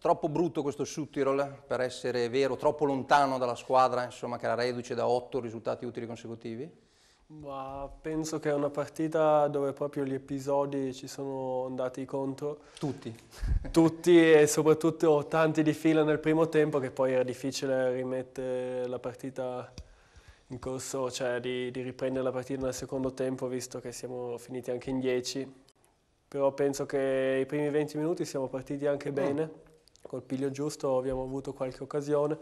troppo brutto questo Südtirol per essere vero, troppo lontano dalla squadra, insomma, che era reduce da 8 risultati utili consecutivi? Ma penso che è una partita dove proprio gli episodi ci sono andati contro. Tutti. Tutti e soprattutto tanti di fila nel primo tempo, che poi era difficile rimettere la partita in corso, cioè di riprendere la partita nel secondo tempo, visto che siamo finiti anche in 10. Però penso che i primi 20 minuti siamo partiti anche bene, col piglio giusto abbiamo avuto qualche occasione.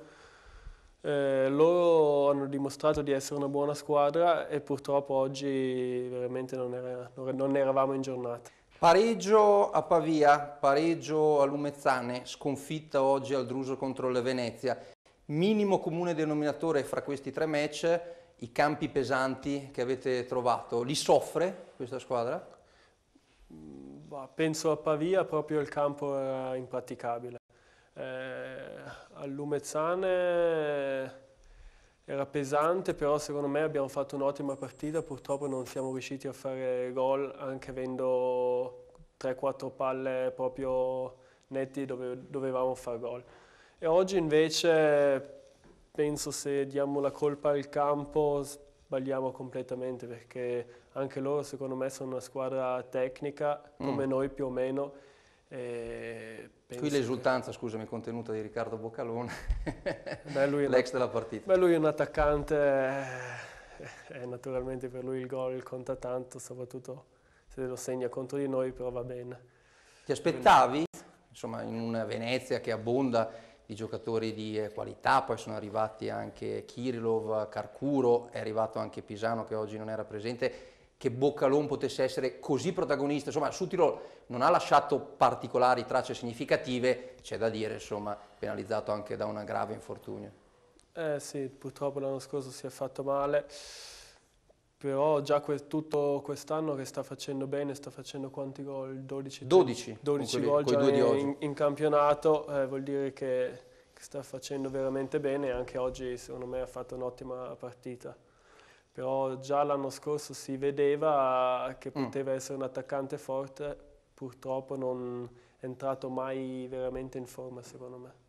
Loro hanno dimostrato di essere una buona squadra e purtroppo oggi veramente non eravamo in giornata. Pareggio a Pavia, pareggio a Lumezzane, sconfitta oggi al Druso contro il Venezia. Minimo comune denominatore fra questi 3 match, i campi pesanti che avete trovato. Li soffre questa squadra? Penso a Pavia proprio il campo era impraticabile. A Lumezzane era pesante, però secondo me abbiamo fatto un'ottima partita, purtroppo non siamo riusciti a fare gol, anche avendo 3-4 palle proprio netti dove dovevamo fare gol. E oggi invece penso se diamo la colpa al campo sbagliamo completamente, perché anche loro secondo me sono una squadra tecnica, come noi più o meno. Qui l'esultanza, scusami, contenuta di Riccardo Boccalone, Beh, l'ex della partita. Beh, lui è un attaccante, e naturalmente per lui il gol conta tanto, soprattutto se lo segna contro di noi, però va bene. Ti aspettavi, insomma, in una Venezia che abbonda di giocatori di qualità, poi sono arrivati anche Kirilov, Carcuro, è arrivato anche Pisano che oggi non era presente, che Boccalone potesse essere così protagonista? Insomma, Südtirol non ha lasciato particolari tracce significative, c'è da dire, insomma, penalizzato anche da un grave infortunio. Sì, purtroppo l'anno scorso si è fatto male, però già tutto quest'anno che sta facendo bene, sta facendo quanti gol? 12 gol già in campionato, vuol dire che sta facendo veramente bene, e anche oggi secondo me ha fatto un'ottima partita. Però già l'anno scorso si vedeva che poteva essere un attaccante forte, purtroppo non è entrato mai veramente in forma secondo me.